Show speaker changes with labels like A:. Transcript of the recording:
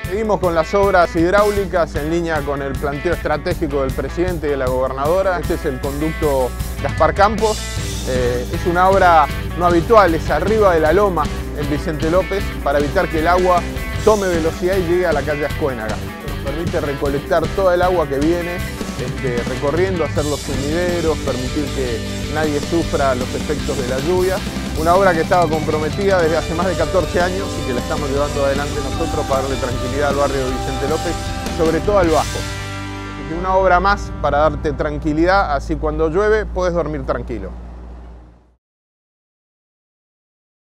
A: Seguimos con las obras hidráulicas en línea con el planteo estratégico del presidente y de la gobernadora. Este es el conducto Gaspar Campos. Es una obra no habitual, es arriba de la loma en Vicente López para evitar que el agua tome velocidad y llegue a la calle Ascuénaga. Nos permite recolectar toda el agua que viene recorriendo, hacer los sumideros, permitir que nadie sufra los efectos de la lluvia. Una obra que estaba comprometida desde hace más de 14 años y que la estamos llevando adelante nosotros para darle tranquilidad al barrio de Vicente López, sobre todo al Bajo. Así que una obra más para darte tranquilidad, así cuando llueve puedes dormir tranquilo.